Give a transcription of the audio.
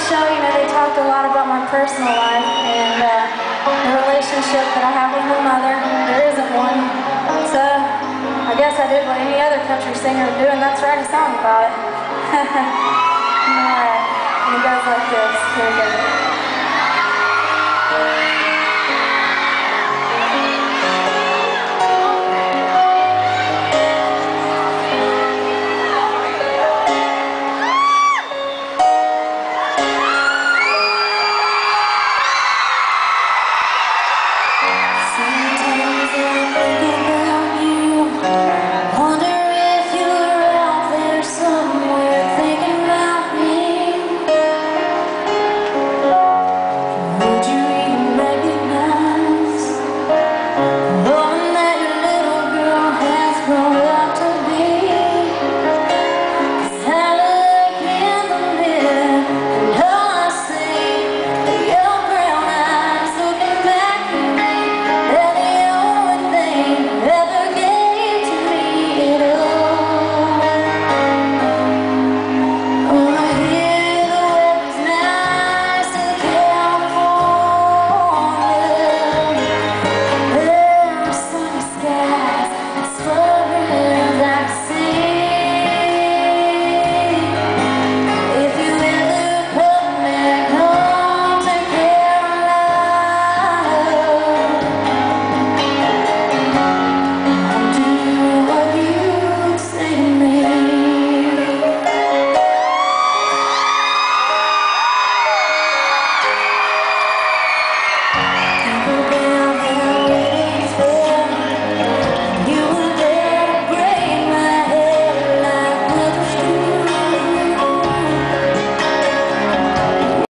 show, you know, they talked a lot about my personal life and the relationship that I have with my mother. There isn't one. So I guess I did what any other country singer would do, and that's write a song about it.